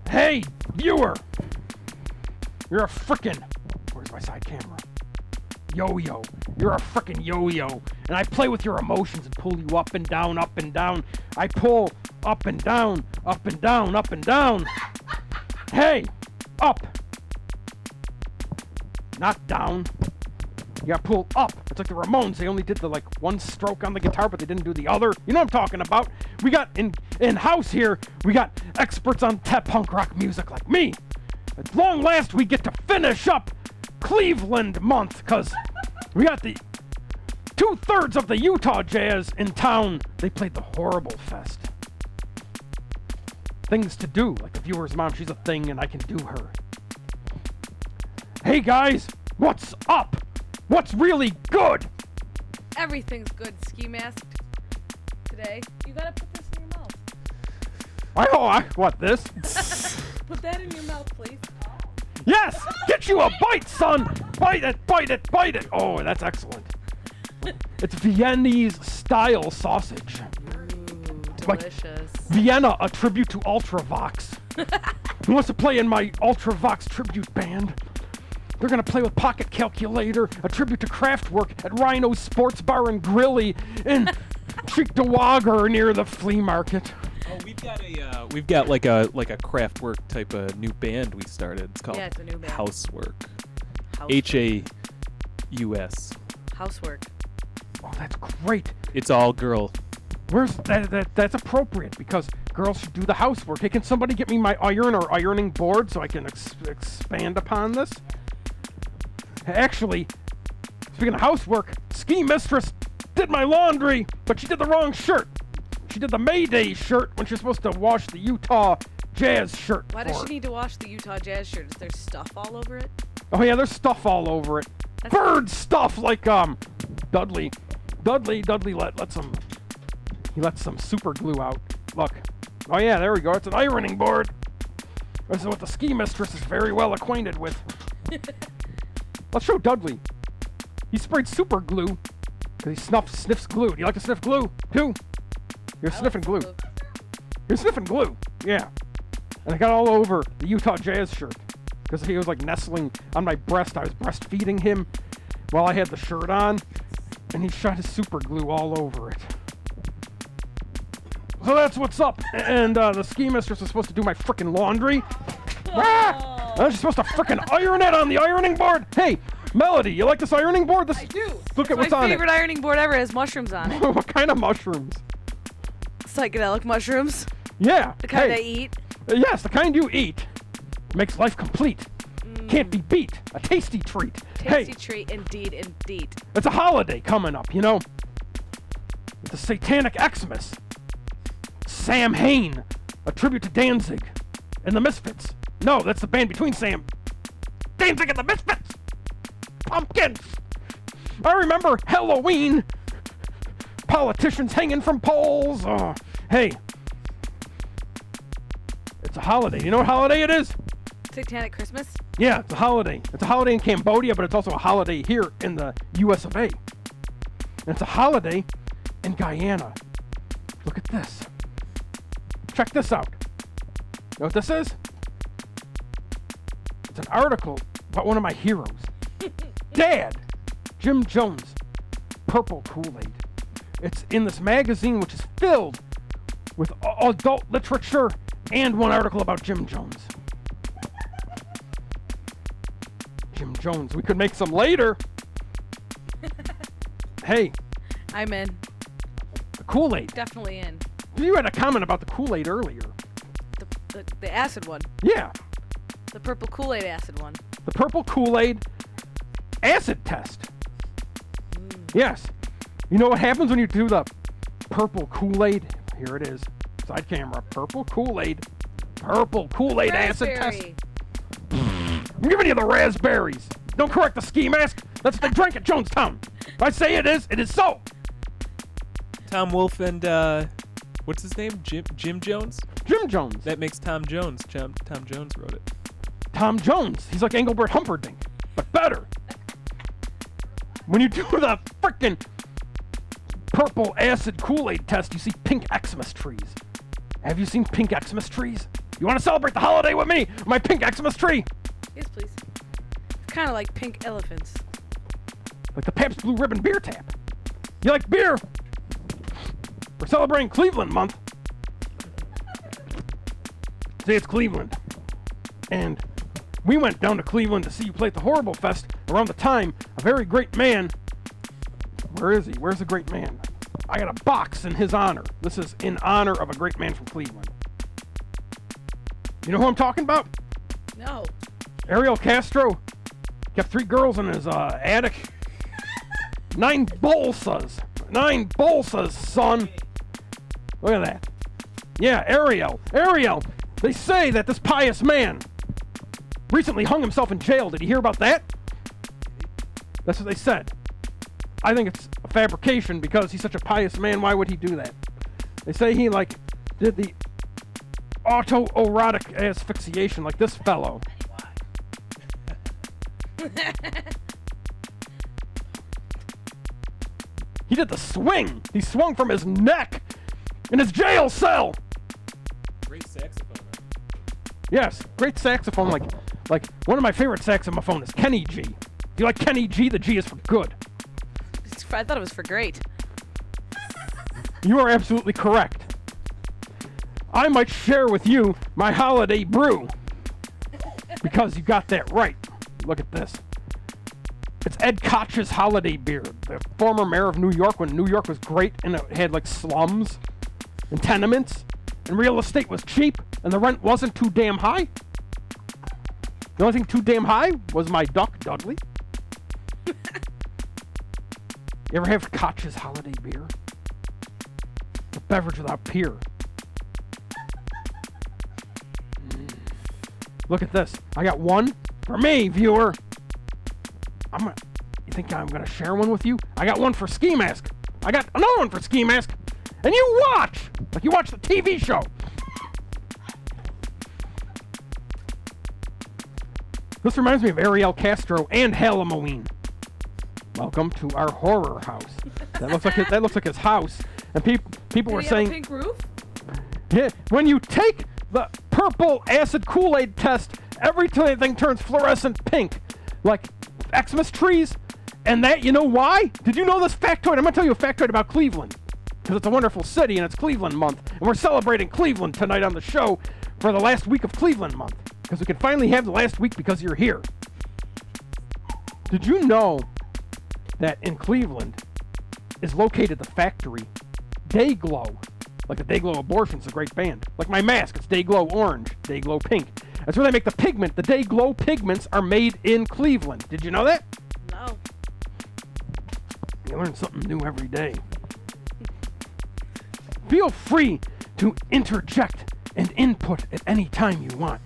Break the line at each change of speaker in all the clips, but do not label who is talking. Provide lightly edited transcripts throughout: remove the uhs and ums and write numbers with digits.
Hey, viewer! You're a frickin'... Where's my side camera? Yo-yo. You're a frickin' yo-yo. And I play with your emotions and pull you up and down, up and down. I pull up and down, up and down, up and down. Hey, up. Not down. You gotta pull up. It's like the Ramones. They only did the one stroke on the guitar, but they didn't do the other. You know what I'm talking about. We got in-house here, we got experts on punk rock music like me. At long last, we get to finish up Cleveland month, because we got the 2/3 of the Utah Jazz in town. They played the Horrible Fest. Things to do, like the viewer's mom, she's a thing and I can do her. Hey guys, what's up? What's really good?
Everything's good, Ski Mask. Today, you gotta put this in your mouth.
What, this?
Put that in your mouth, please.
Yes! Get you a bite, son! Bite it, bite it, bite it! Oh, that's excellent. It's Viennese style sausage.
Ooh, delicious.
Like Vienna, a tribute to Ultravox. Who wants to play in my Ultravox tribute band? They're gonna play with Pocket Calculator, a tribute to Kraftwerk at Rhino's Sports Bar and Grilly in Cheektowaga near the flea market.
Oh, we've got like a Kraftwerk type of new band we started. It's called
it's a new band.
Housework.
Housework.
H-A-U-S.
Housework.
Oh, that's great.
It's all girl.
Where's that's appropriate because girls should do the housework. Hey, can somebody get me my iron or ironing board so I can expand upon this? Actually, speaking of housework, Ski Mistress did my laundry, but she did the wrong shirt. She did the Mayday shirt when she's supposed to wash the Utah Jazz shirt.
Why does she need to wash the Utah Jazz shirt? Is there stuff all over it?
Oh yeah, there's stuff all over it.
That's
Bird stuff like Dudley let some super glue out. Look. Oh yeah, there we go. It's an ironing board. This is what the Ski Mistress is very well acquainted with. Let's show Dudley. He sprayed super glue because he sniffs glue. Do you like to sniff glue too? You're sniffing glue. You're sniffing glue. Yeah. And I got all over the Utah Jazz shirt because he was like nestling on my breast. I was breastfeeding him while I had the shirt on, and he shot his super glue all over it. So that's what's up. And the Ski Mistress is supposed to do my frickin' laundry. Ah! And she's supposed to frickin' iron it on the ironing board. Hey, Melody, you like this ironing board?
I do.
Look at what's
my
on it.
favorite ironing board ever has mushrooms on it.
What kind of mushrooms?
Psychedelic mushrooms.
Yeah.
The kind
hey.
I eat.
Yes, the kind you eat. Makes life complete. Can't be beat. A tasty treat.
Tasty treat, indeed, indeed.
It's a holiday coming up, you know? It's a Satanic Xmas. Sam Hain, a tribute to Danzig and the Misfits. No, that's the band between Sam Danzig and the Misfits. Pumpkins. I remember Halloween. Politicians hanging from poles. Hey, it's a holiday. You know what holiday it is?
Satanic Christmas?
Yeah, it's a holiday. It's a holiday in Cambodia, but it's also a holiday here in the US of A. And it's a holiday in Guyana. Look at this. Check this out. You know what this is? It's an article about one of my heroes. Dad! Jim Jones. Purple Kool-Aid. It's in this magazine which is filled with adult literature and one article about Jim Jones. Jim Jones. We could make some later. Hey.
I'm in.
The Kool-Aid.
Definitely in.
You had a comment about the Kool-Aid earlier.
The acid one.
Yeah.
The purple Kool-Aid acid one.
The purple Kool-Aid acid test. Yes. You know what happens when you do the purple Kool-Aid? Here it is. Side camera. Purple Kool-Aid. Purple Kool-Aid acid test. I'm giving you the raspberries. Don't correct the ski mask. That's what they drank at Jonestown. If I say it is so.
Tom Wolfe and what's his name? Jim Jones?
Jim Jones.
That makes Tom Jones. Tom Jones wrote it.
Tom Jones. He's like Engelbert Humperdinck, but better. When you do the frickin' purple acid Kool-Aid test, you see pink Xmas trees. Have you seen pink Xmas trees? You want to celebrate the holiday with me? My pink Xmas tree?
Yes, please. It's kind of like pink elephants.
Like the Pabst Blue Ribbon beer tap. You like beer? We're celebrating Cleveland month. See, it's Cleveland. And we went down to Cleveland to see you play at the Horrible Fest around the time a very great man. Where is he? Where's the great man? I got a box in his honor. This is in honor of a great man from Cleveland. You know who I'm talking about?
No.
Ariel Castro. Kept 3 girls in his attic. 9 bolsas. 9 bolsas, son. Look at that. Yeah, Ariel. Ariel. They say that this pious man recently hung himself in jail. Did you hear about that? That's what they said. I think it's a fabrication because he's such a pious man. Why would he do that? They say he, like, did the autoerotic asphyxiation like this fellow. He did the swing. He swung from his neck in his jail cell.
Great saxophone.
Yes, great saxophone. Like one of my favorite saxophone is Kenny G. Do you like Kenny G? The G is for good.
I thought it was for great.
You are absolutely correct. I might share with you my holiday brew because you got that right. Look at this. It's Ed Koch's holiday beer. The former mayor of New York when New York was great and it had like slums and tenements and real estate was cheap and the rent wasn't too damn high. The only thing too damn high was my duck, Dudley. You ever have Koch's holiday beer? The beverage without peer. Look at this. I got one for me, viewer. You think I'm gonna share one with you? I got one for Ski Mask. I got another one for Ski Mask. And you watch! Like you watch the TV show. This reminds me of Ariel Castro and Halloween. Welcome to our horror house. That looks like his house. And people were saying,
pink roof?
yeah, when you take the purple acid Kool-Aid test, everything turns fluorescent pink, like Xmas trees. And that, you know why? Did you know this factoid? I'm gonna tell you a factoid about Cleveland, because it's a wonderful city and it's Cleveland month, and we're celebrating Cleveland tonight on the show for the last week of Cleveland month, because we can finally have the last week because you're here. Did you know that in Cleveland is located the factory Dayglow? Like the Dayglow Abortion's a great band. Like my mask, it's Dayglow Orange, Dayglow Pink. That's where they make the pigment. The Dayglow pigments are made in Cleveland. Did you know that?
No.
You learn something new every day. Feel free to interject and input at any time you want.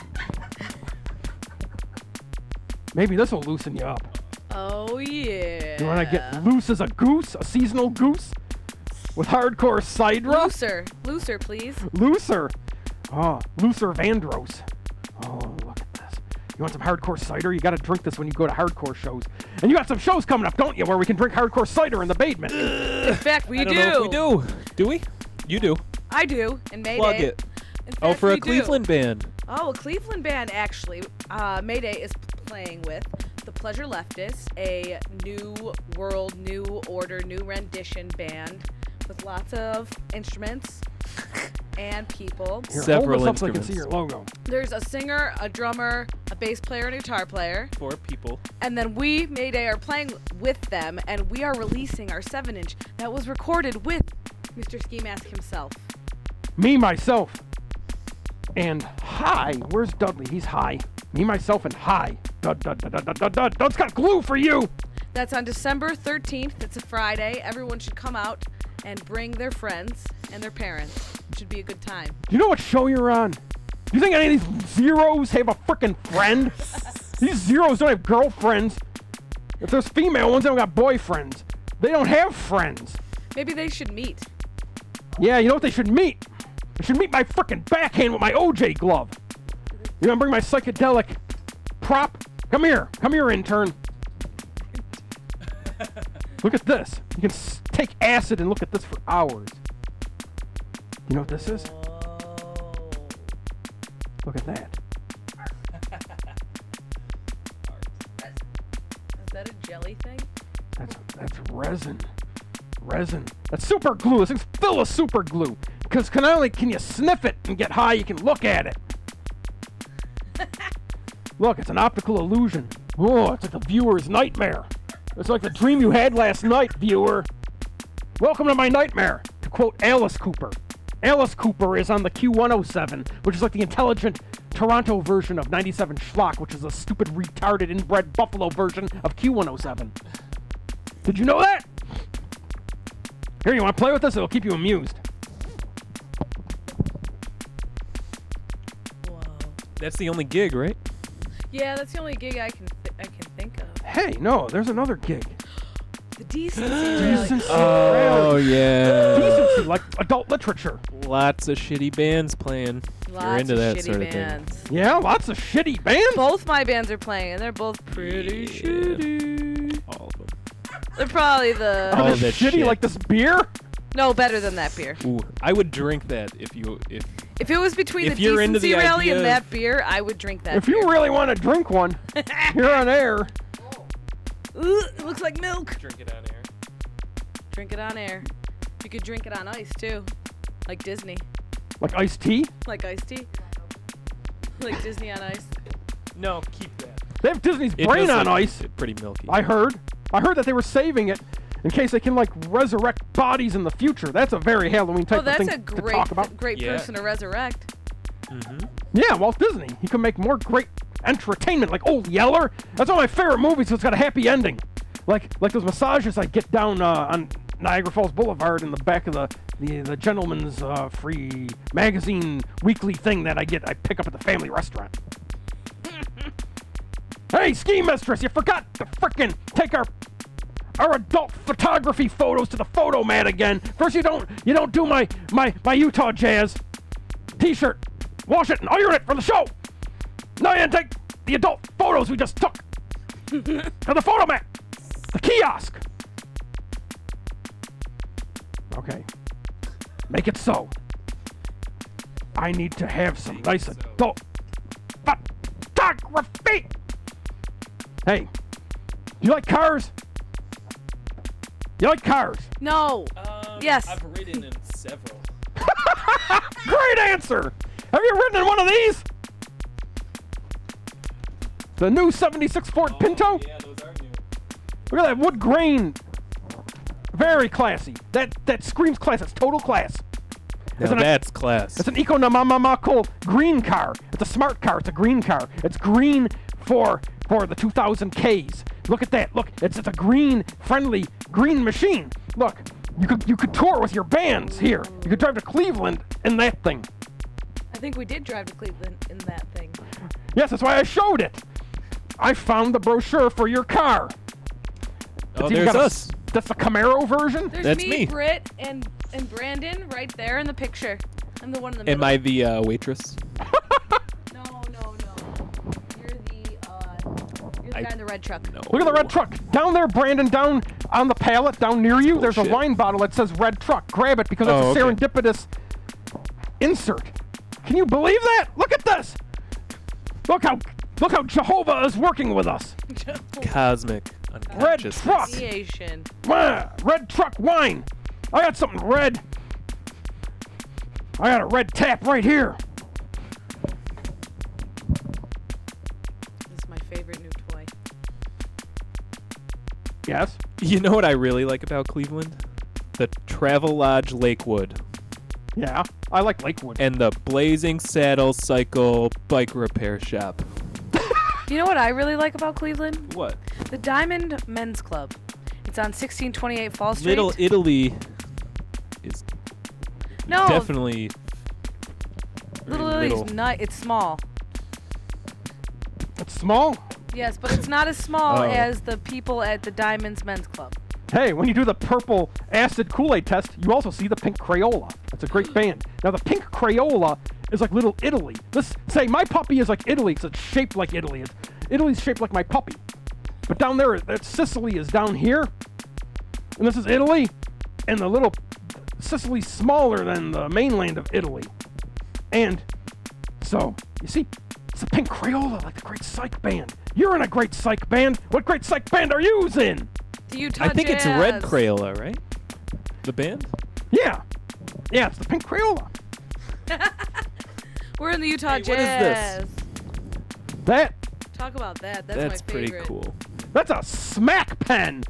Maybe this will loosen you up.
Oh, yeah.
You want to get loose as a goose? A seasonal goose? With hardcore cider?
Looser, please.
Looser. Oh, Luther Vandross. Oh, look at this. You want some hardcore cider? You got to drink this when you go to hardcore shows. And you got some shows coming up, don't you, where we can drink hardcore cider in the basement?
In fact, we
I don't know if we do. Do we? You do.
I do. And Mayday.
Plug it.
In fact,
Oh, for
we
a Cleveland band.
Oh, a Cleveland band, actually. Mayday is playing with The Pleasure Leftists, a new world, new order, new rendition band with lots of instruments and people.
Here,
Several
hold this up so I can
instruments.
see your logo.
There's a singer, a drummer, a bass player, and a guitar player.
4 people.
And then we, Mayday, are playing with them, and we are releasing our 7-inch that was recorded with Mr. Ski Mask himself.
Me, myself, and high. Where's Dudley? He's high. Me, myself, and high. Dud's got glue for you.
That's on December 13th. It's a Friday. Everyone should come out and bring their friends and their parents. It should be a good time.
Do you know what show you're on? Do you think any of these zeros have a frickin' friend? These zeros don't have girlfriends. If there's female ones, they don't got boyfriends. They don't have friends.
Maybe they should meet.
Yeah, you know what they should meet? They should meet my frickin' backhand with my OJ glove. You gonna bring my psychedelic prop? Come here, intern. Look at this. You can take acid and look at this for hours. You know what this is? Look at that.
Is that a jelly thing?
That's resin. Resin. That's super glue. This thing's full of super glue. Because not only can you sniff it and get high, you can look at it. Look, it's an optical illusion. Oh, it's like the viewer's nightmare. It's like the dream you had last night, viewer. Welcome to my nightmare, to quote Alice Cooper. Alice Cooper is on the Q107, which is like the intelligent Toronto version of 97 Schlock, which is a stupid, retarded, inbred Buffalo version of Q107. Did you know that? Here, you want to play with this? It'll keep you amused.
Whoa.
That's the only gig, right?
Yeah, that's the only gig I can think of.
Hey, no, there's another gig.
The Decency Rally.
Decency
Oh,
Rally.
yeah.
Decency, like adult literature.
Lots of shitty bands playing.
Lots
You're into
of
that
shitty
sort of
bands.
thing.
Yeah, lots of shitty bands.
Both my bands are playing, and they're both pretty
Yeah.
shitty.
All of them.
They're probably the
Are
All
they
that
shitty
shit.
like this beer?
no better than that beer.
Ooh, I would drink that if
If it was between
If
the
you're into
Decency
the
Rally
idea
and
of-
that beer, I would drink that.
If you really want to drink one, here on air.
Ooh, it looks like milk.
drink it on air.
Drink it on air. You could drink it on ice too, like Disney,
Like iced tea?
like iced tea, like Disney on ice.
No, keep that.
They have Disney's
It
brain
does
on
look
ice.
Pretty milky.
I heard that they were saving it in case they can like resurrect bodies in the future. That's a very Halloween type
Oh,
of
that's
thing
a
to talk about.
great
Yeah.
person to resurrect.
Mm-hmm.
Yeah, Walt Disney. He can make more great entertainment, like Old Yeller. That's one of my favorite movies. So it's got a happy ending, like those massages I get down on Niagara Falls Boulevard in the back of the Gentleman's Free magazine weekly thing that I pick up at the family restaurant. Hey, ski mistress, you forgot to frickin' take our adult photography photos to the photo mat again. First, you don't do my Utah Jazz T-shirt. Wash it and iron it for the show. Now you didn't take the adult photos we just took to the photo mat, the kiosk. Okay, make it so. I need to have some nice adult photography. Hey, you like cars? You like cars?
No. Yes.
I've ridden in several.
Great answer! Have you ridden in one of these? The new 76 Ford Pinto?
Yeah, those are new.
Look at that wood grain. Very classy. That screams class. It's total class.
Now that's class.
It's an economical green car. It's a smart car. It's a green car. It's green for the 2000 Ks. Look at that. Look, it's a green friendly green machine. Look, you could tour with your bands here. You could drive to Cleveland in that thing.
I think we did drive to Cleveland in that thing.
Yes, that's why I showed it. I found the brochure for your car.
Oh,
You
there's
got a-
us.
That's the Camaro version?
There's
That's me.
Britt, and Brandon right there in the picture. I'm the one in the
Am
middle.
I the waitress?
No. You're the guy in the red truck.
No.
Look at the red truck. Down there, Brandon, down on the pallet, down near you, there's a
bullshit.
wine bottle that says red truck. Grab it because it's
Oh,
a
okay.
serendipitous insert. Can you believe that? Look at this. Look how Jehovah is working with us.
Cosmic
Red
unconsciousness.
truck.
Association.
Red truck wine. I got something red. I got a red tap right here.
This is my favorite new toy.
Yes.
You know what I really like about Cleveland? The Travelodge Lakewood
Yeah. I like Lakewood.
and the Blazing Saddle Cycle Bike Repair Shop.
You know what I really like about Cleveland?
What?
The Diamond Men's Club. It's on 1628 Fall Street.
Little Italy is
no,
definitely very
Little Italy's not. It's small.
It's small.
Yes, but it's not as small
Oh.
as the people at the Diamonds Men's Club.
Hey, when you do the purple acid Kool-Aid test, you also see the pink Crayola. That's a great band. Now, the pink Crayola is like Little Italy. Let's say my puppy is like Italy because it's shaped like Italy. Italy's shaped like my puppy. But down there, Sicily is down here. And this is Italy. And the little Sicily's smaller than the mainland of Italy. And so You see, it's the Pink Crayola, like the Great Psych Band. You're in a Great Psych Band. What Great Psych Band are you in?
The Utah
I think it's Red
Jazz.
Crayola, right? The band?
Yeah. Yeah, it's the Pink Crayola.
We're in the Utah
Hey,
Jazz.
what is this?
That,
Talk about that. That's
That's
my favorite.
pretty cool.
that's a smack pen.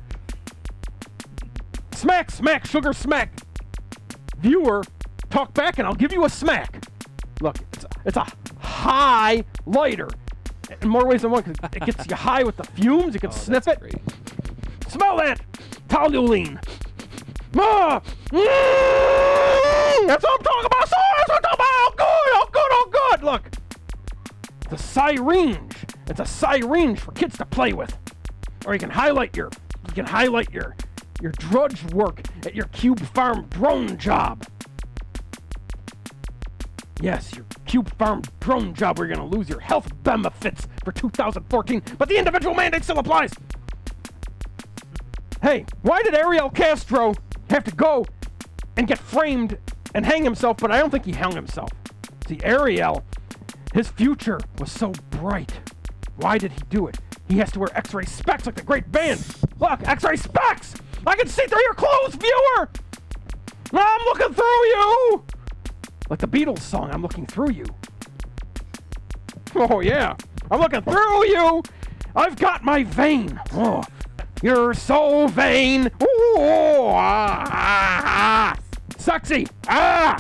Smack, smack, sugar smack. Viewer, talk back and I'll give you a smack. Look, it's a highlighter. In more ways than one, 'cause it gets you high with the fumes. You can sniff
that's
it.
Great.
Smell that! Toluene. Ah! That's what I'm talking about, so that's what I'm talking about! Oh good, oh good, oh good! Look! It's a syringe. It's a syringe for kids to play with. Or you can highlight your drudge work at your Cube Farm drone job. Yes, your Cube Farm drone job where you're gonna lose your health benefits for 2014, but the individual mandate still applies. Hey, why did Ariel Castro have to go and get framed and hang himself, but I don't think he hung himself. See, Ariel, his future was so bright. Why did he do it? He has to wear X-ray specs like the great band. Look, X-ray specs! I can see through your clothes, viewer! I'm looking through you! Like the Beatles song, I'm looking through you. Oh yeah, I'm looking through you! I've got my vein. Oh, you're so vain. Ooh, ah, sexy. Ah!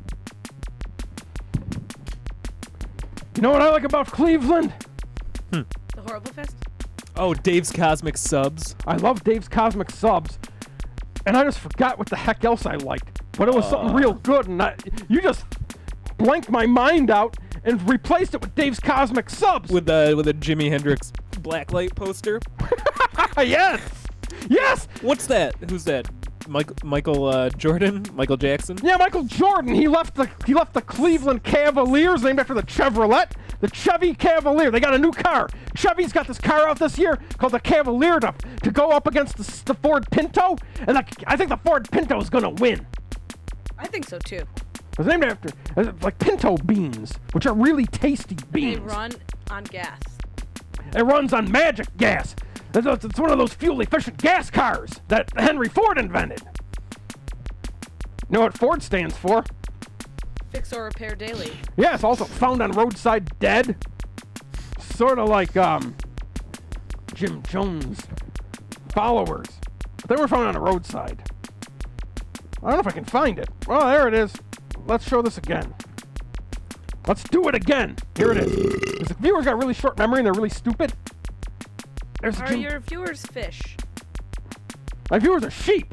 You know what I like about Cleveland?
The Horrible Fest?
Oh, Dave's Cosmic Subs.
I love Dave's Cosmic Subs, and I just forgot what the heck else I liked. But it was something real good, and you just blanked my mind out and replaced it with Dave's Cosmic Subs.
With a Jimi Hendrix blacklight poster.
Yes! Yes!
What's that? Who's that? Michael Jordan? Michael Jackson?
Yeah, Michael Jordan. He left the Cleveland Cavaliers, named after the Chevrolet, the Chevy Cavalier. They got a new car. Chevy's got this car out this year called the Cavalier to go up against the Ford Pinto, and I think the Ford Pinto is gonna win.
I think so too.
It's named after like pinto beans, which are really tasty beans.
They run on gas.
It runs on magic gas. It's one of those fuel-efficient gas cars that Henry Ford invented. You know what Ford stands for?
Fix or repair daily.
Yeah, it's also found on roadside dead. Sort of like Jim Jones' followers. They were found on a roadside. I don't know if I can find it. Well, there it is. Let's show this again. Let's do it again. Here it is. Because the viewers got really short memory and they're really stupid. There's
Are
Jim.
your viewers fish?
My viewers are sheep.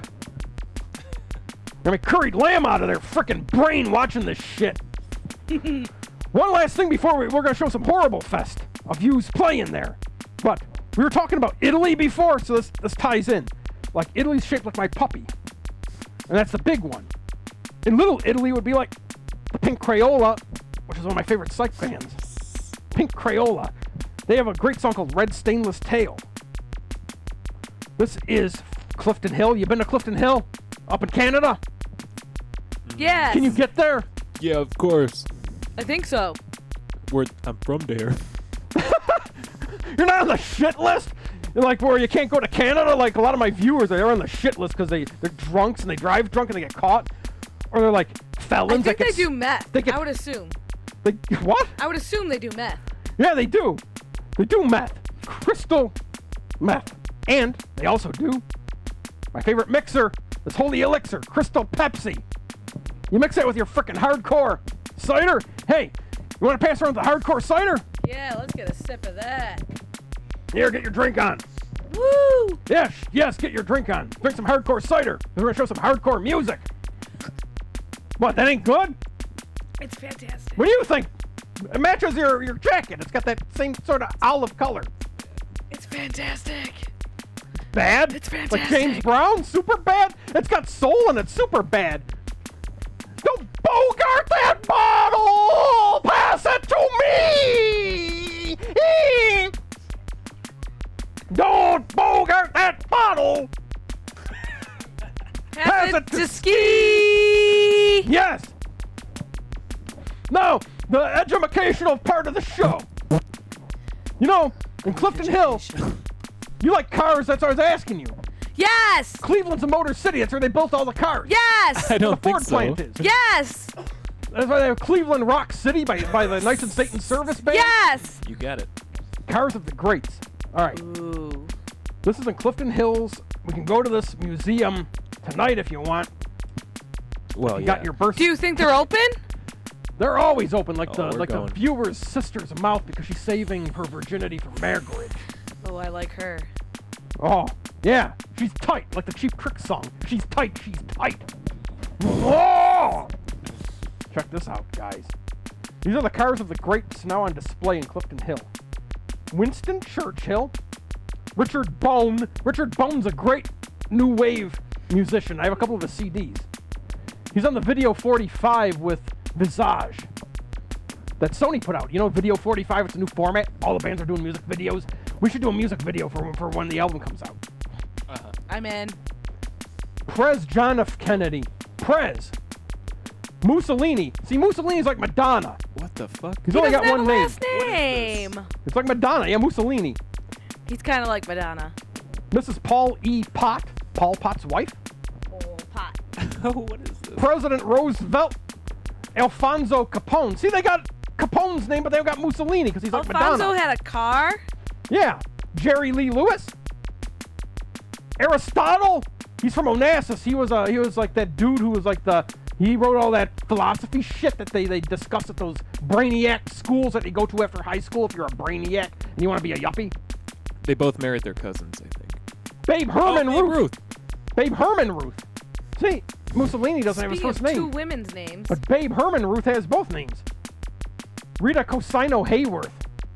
I mean, curried lamb out of their frickin' brain watching this shit. One last thing before we're going to show some Horrible Fest of yous playing there. But we were talking about Italy before, so this ties in. Like, Italy's shaped like my puppy. And that's the big one. And Little Italy would be like the Pink Crayola, which is one of my favorite psych bands. Pink Crayola. They have a great song called Red Stainless Tail. This is Clifton Hill. You been to Clifton Hill? Up in Canada?
Yes.
Can you get there?
Yeah, of course.
I think so.
I'm from there.
You're not on the shit list? Like where you can't go to Canada? Like a lot of my viewers, they're on the shit list because they're drunks and they drive drunk and they get caught. Or they're like felons.
I think
that
they
get
do meth.
they get-
I would assume.
What?
I would assume they do meth.
Yeah, they do. They do meth. Crystal meth. And they also do my favorite mixer, this holy elixir, Crystal Pepsi. You mix that with your frickin' hardcore cider. Hey, you want to pass around the hardcore cider?
Yeah, let's get a sip of that.
Here, get your drink on.
Woo!
Yes, get your drink on. Drink some hardcore cider. We're going to show some hardcore music. What, that ain't good?
It's fantastic.
What do you think? It matches your jacket. It's got that same sort of olive color.
It's fantastic.
Bad?
It's
Like
fantastic.
James Brown? Super bad? It's got soul and it's super bad. Don't bogart that bottle! Pass it to me! Don't bogart that bottle!
Pass
it
it
to
to ski.
Yes! No! The Edge of educational part of the show. You know, in Clifton Hill, you like cars, that's what I was asking you.
Yes!
Cleveland's a motor city, that's where they built all the cars.
Yes!
I don't
The Ford
think so.
plant is.
Yes!
That's why they have Cleveland Rock City by the Knights and Satan Service Band.
Yes!
You got it.
Cars of the Greats. All right.
Ooh.
This is in Clifton Hills. We can go to this museum tonight if you want.
Well,
You
yeah.
got your birth.
Do you think they're open?
They're always open, like
Oh,
the
we're going.
viewer's sister's mouth because she's saving her virginity for marriage.
Oh, I like her.
Oh, yeah. She's tight, like the Cheap Trick song. She's tight, she's tight. Whoa! Check this out, guys. These are the cars of the greats now on display in Clifton Hill. Winston Churchill, Richard Bone. Richard Bone's a great new wave musician. I have a couple of his CDs. He's on the Video 45 with Visage that Sony put out. You know, Video 45, it's a new format. All the bands are doing music videos. We should do a music video for when the album comes out.
Uh-huh.
I'm in.
Prez John F. Kennedy. Prez. Mussolini. See, Mussolini's like Madonna.
What the fuck?
He's
He
only
doesn't
got
have
one
a
name.
last name.
It's like Madonna. Yeah, Mussolini.
He's kind of like Madonna.
Mrs. Paul E. Pot. Paul Pot's wife.
Oh, pot.
Oh, what is this?
President Roosevelt. Alfonso Capone. See, they got Capone's name, but they got Mussolini because he's like
Alfonso
Madonna.
had a car?
Yeah. Jerry Lee Lewis. Aristotle. He's from Onassis. He was like that dude who was like he wrote all that philosophy shit that they discuss at those brainiac schools that you go to after high school if you're a brainiac and you want to be a yuppie.
They both married their cousins, I think.
Babe Herman
Babe
Ruth. Babe Herman Ruth. See, Mussolini doesn't have his
Speaking
first
of two
name.
women's names.
But Babe Herman Ruth has both names. Rita Cosino Hayworth.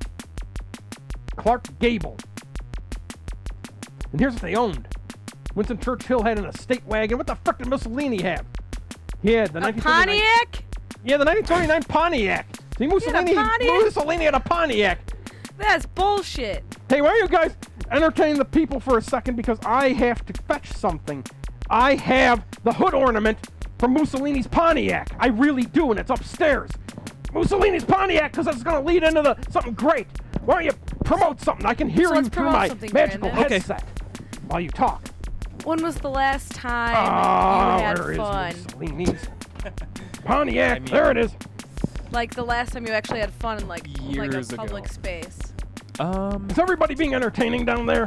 Clark Gable. And here's what they owned. Winston Churchill had an estate wagon. What the frick did Mussolini have? He had the
A
1939
Pontiac?
Yeah, the 1939 Pontiac. See, Mussolini had a Pontiac.
That's bullshit.
Hey, why don't you guys entertain the people for a second because I have to fetch something. I have the hood ornament from Mussolini's Pontiac. I really do, and it's upstairs. Mussolini's Pontiac, because it's going to lead into something great. Why don't you promote something? I can hear
So
you
let's
through
promote
my
something,
magical
Brandon.
headset while you talk.
When was the last time you had
Where
fun?
is Mussolini's Pontiac?
I mean-
There it is.
Like the last time you actually had fun in like a
Years
public
ago.
space.
Is everybody being entertaining down there?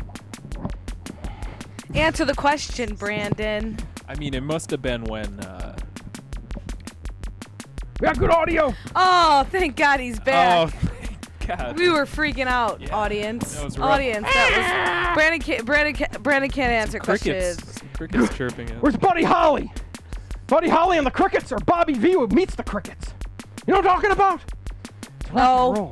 Answer the question, Brandon.
I mean, it must have been when.
We got good audio.
Oh, thank God he's back.
Oh, thank God.
We were freaking out,
Yeah,
audience.
that was rough.
Audience, that was Brandon can't answer
crickets.
questions.
Crickets chirping.
Where's Buddy Holly? Buddy Holly and the Crickets, or Bobby V who meets the Crickets? You know what I'm talking about? It's rock
No.
and roll.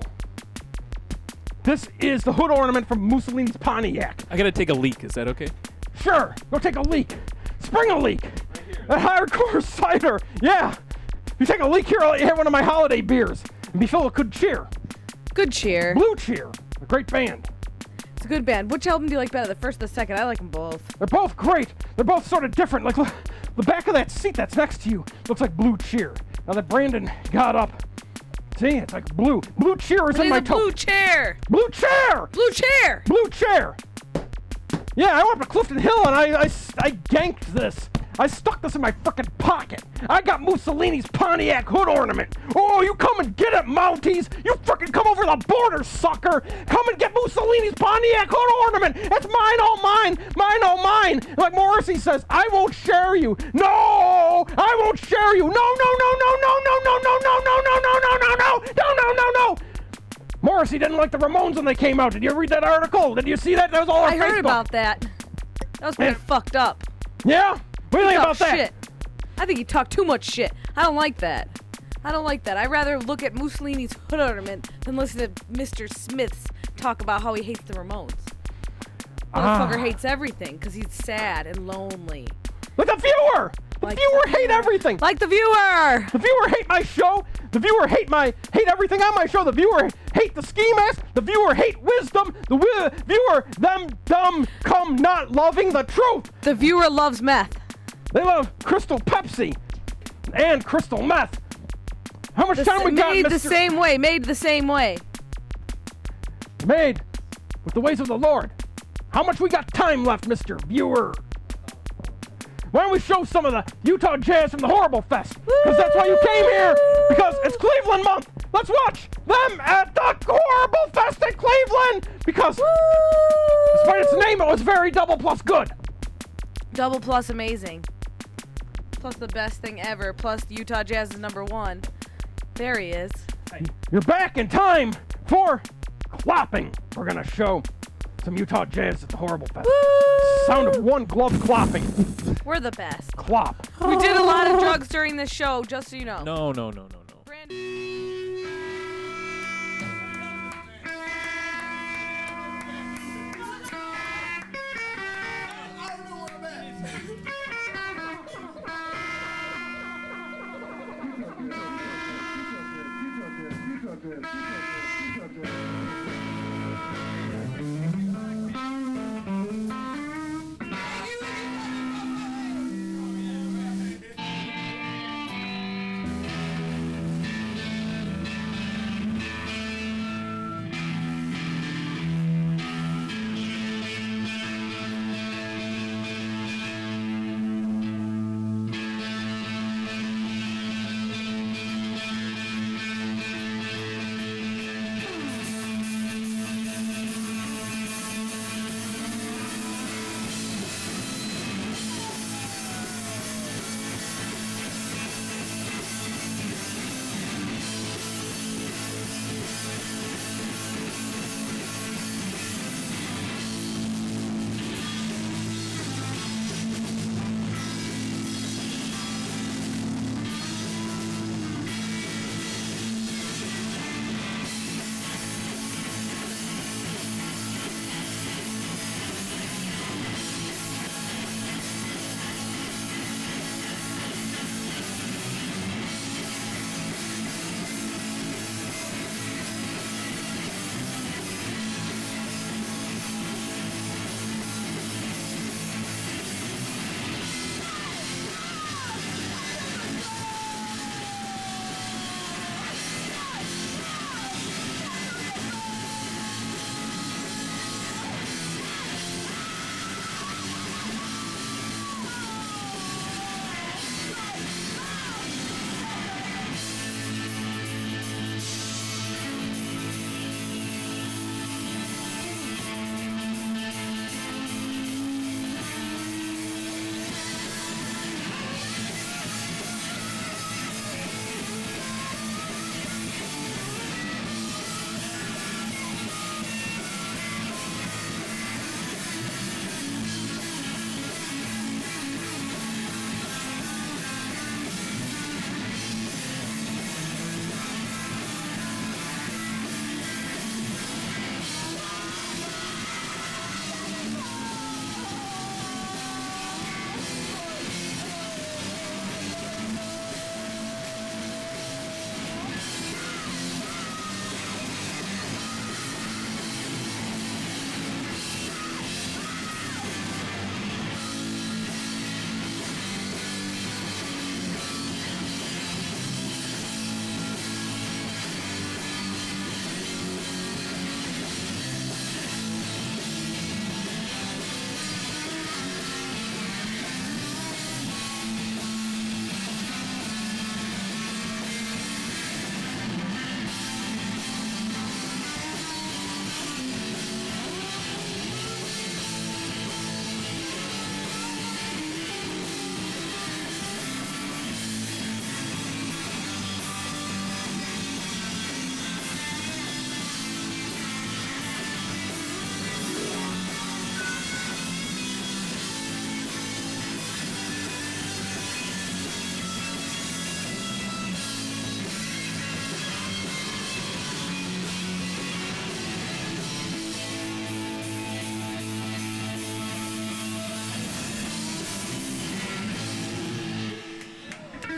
This is the hood ornament from Mussolini's Pontiac.
I gotta take a leak. Is that okay?
Sure, go take a leak. Spring a leak. At Hardcore Cider. Yeah. If you take a leak here, I'll let you have one of my holiday beers and be filled with good cheer.
Good cheer.
Blue Cheer, a great band.
It's a good band. Which album do you like better, the first or the second? I like them both.
They're both great. They're both sort of different. Like the back of that seat that's next to you looks like Blue Cheer. Now that Brandon got up, see, it's like blue. Blue Cheer is in my
Play the blue
toe.
chair.
Blue Chair.
Blue chair.
Blue Chair. Yeah, I went up to Clifton Hill and I ganked this. I stuck this in my frickin' pocket. I got Mussolini's Pontiac hood ornament. Oh, you come and get it, Mounties. You frickin' come over the border, sucker. Come and get Mussolini's Pontiac hood ornament. It's mine, all mine. Mine, all mine. Like Morrissey says, I won't share you. No, I won't share you. No, no, no, no, no, no, no, no, no, no, no, no, no, no, no, no, no, no, no. Morrissey didn't like the Ramones when they came out. Did you read that article? Did you see that? That was all on
I
Facebook.
heard about that. That was pretty
Yeah.
fucked up.
Yeah? What do you think
Talk
about that?
shit. I think he talked too much shit. I don't like that. I don't like that. I'd rather look at Mussolini's hood ornament than listen to Mr. Smith's talk about how he hates the Ramones. Motherfucker hates everything because he's sad and lonely.
Like the viewer! The
Like
viewer
the
hate
viewer.
everything!
Like the viewer!
The viewer hate my show! The viewer hate everything on my show! The viewer hate the ski mask! The viewer hate wisdom! The viewer, them dumb, come not loving the truth!
The viewer loves meth.
They love Crystal Pepsi and crystal meth. How much time we got,
Made
Mr.
the same way. Made the same way.
Made with the ways of the Lord. How much we got time left, Mr. Viewer? Why don't we show some of the Utah Jazz from the Horrible Fest? Because that's why you came here. Because it's Cleveland month. Let's watch them at the Horrible Fest in Cleveland. Because despite its name, it was very double plus good.
Double plus amazing. Plus the best thing ever. Plus Utah Jazz is #1. There he is.
You're back in time for clopping. We're going to show some Utah Jazz at the Horrible Fest. Sound of one glove clopping.
We're the best.
Clop.
We did a lot of drugs during this show, just so you know.
No.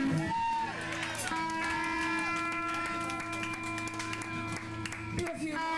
If you